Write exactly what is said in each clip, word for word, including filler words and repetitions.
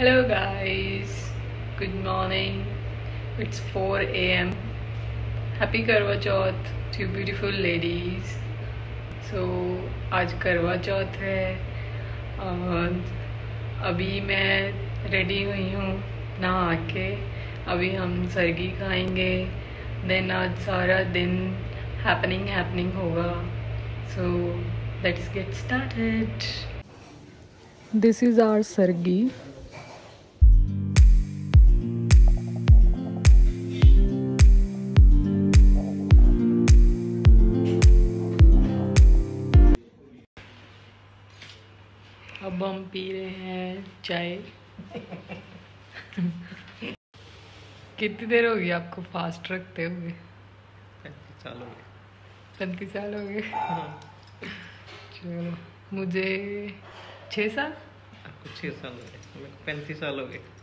Hello guys, good morning. It's four A M Happy Karvachauth to beautiful ladies. So आज करवा चौथ है और अभी मैं रेडी हुई हूँ नहा के। अभी हम सरगी खाएंगे, देन आज सारा दिन हैपनिंग हैपनिंग होगा। So let's get started. This is our sargi. अब हम पी रहे हैं चाय। कितनी देर हो गई आपको फास्ट रखते हुए? पैंतीस साल हो गए। पैंतीस साल हो गए। हाँ। चलो, मुझे छः साल। आपको छः साल हो गए, मेरे को पैंतीस साल हो गए।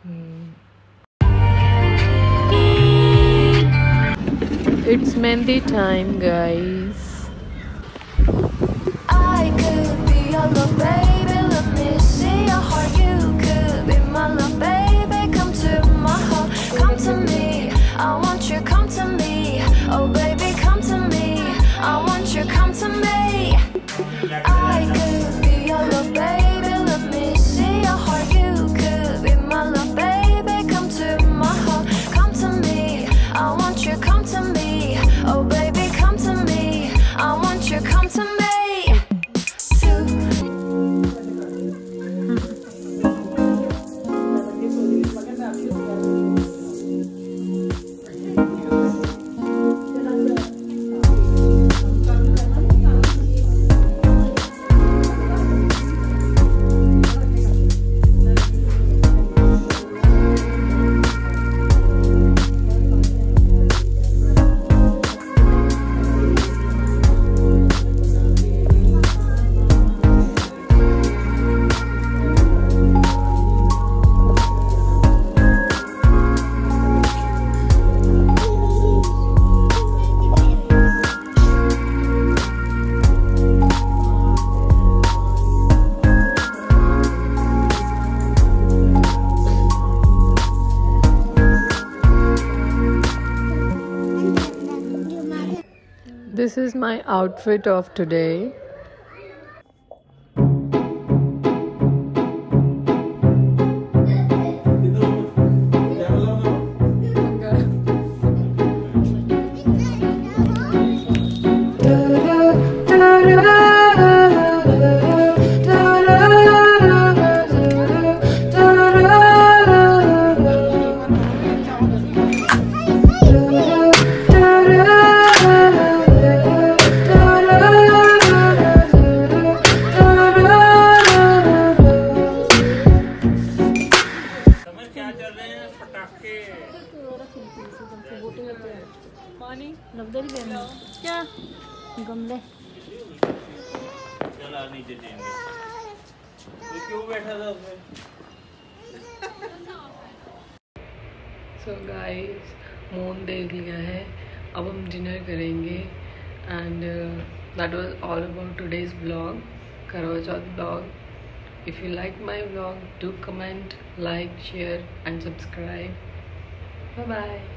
It's mehndi time, guys. I could be your love, baby. Let me see your heart. You could be my love, baby. Come to my heart, come to me. I want you, come to me. Oh, baby, come to me. I want you, come to me. I could be your love, baby. Let me see your heart. You could be my love, baby. Come to my heart, come to me. I want you, come to me. Oh, baby, come to me. I want you, come to me. This is my outfit of today. पानी नवदरी Ben क्या गमले चला नीचे देंगे। तो क्यों बैठा था उसमें? सो गाइस, मून देख लिया है, अब हम डिनर करेंगे। And that was all about today's blog, Karva Chauth blog. If you like my blog, do comment, like, share and subscribe. Bye bye.